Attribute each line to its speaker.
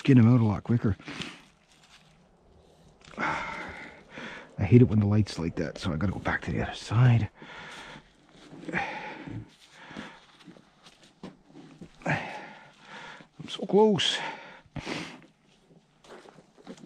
Speaker 1: skin them out a lot quicker. I hate it when the light's like that, so I gotta go back to the other side. I'm so close.